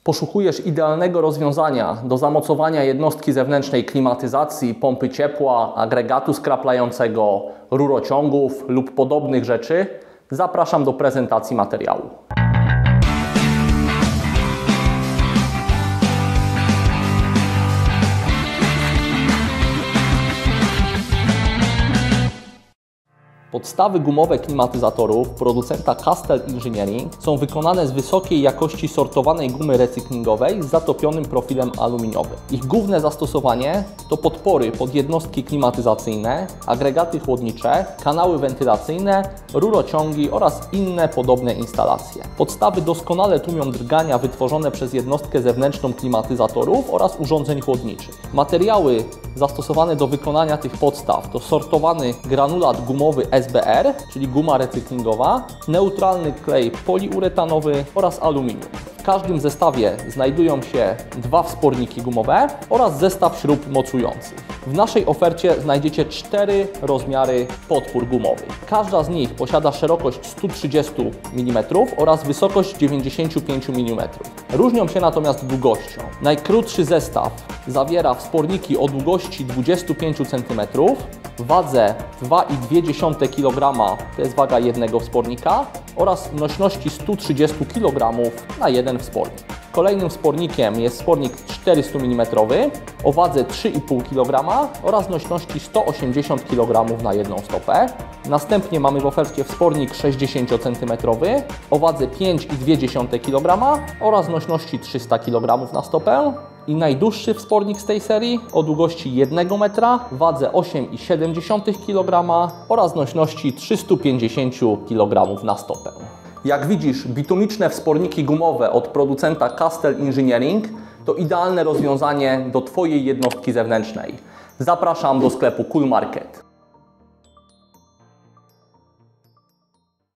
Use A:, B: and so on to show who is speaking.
A: Poszukujesz idealnego rozwiązania do zamocowania jednostki zewnętrznej klimatyzacji, pompy ciepła, agregatu skraplającego, rurociągów lub podobnych rzeczy? Zapraszam do prezentacji materiału. Podstawy gumowe klimatyzatorów producenta Castel Engineering są wykonane z wysokiej jakości sortowanej gumy recyklingowej z zatopionym profilem aluminiowym. Ich główne zastosowanie to podpory pod jednostki klimatyzacyjne, agregaty chłodnicze, kanały wentylacyjne, rurociągi oraz inne podobne instalacje. Podstawy doskonale tłumią drgania wytworzone przez jednostkę zewnętrzną klimatyzatorów oraz urządzeń chłodniczych. Materiały zastosowane do wykonania tych podstaw to sortowany granulat gumowy SBR, czyli guma recyklingowa, neutralny klej poliuretanowy oraz aluminium. W każdym zestawie znajdują się dwa wsporniki gumowe oraz zestaw śrub mocujących. W naszej ofercie znajdziecie 4 rozmiary podpór gumowych. Każda z nich posiada szerokość 130 mm oraz wysokość 95 mm. Różnią się natomiast długością. Najkrótszy zestaw zawiera wsporniki o długości 25 cm, wadze 2,2 kg, to jest waga jednego wspornika, oraz nośności 130 kg na jeden wspornik. Kolejnym wspornikiem jest wspornik 400 mm o wadze 3,5 kg oraz nośności 180 kg na jedną stopę. Następnie mamy w ofercie wspornik 60 cm o wadze 5,2 kg oraz nośności 300 kg na stopę. I najdłuższy wspornik z tej serii o długości 1 metra, wadze 8,7 kg oraz nośności 350 kg na stopę. Jak widzisz, bitumiczne wsporniki gumowe od producenta Castel Engineering to idealne rozwiązanie do Twojej jednostki zewnętrznej. Zapraszam do sklepu Cool Market.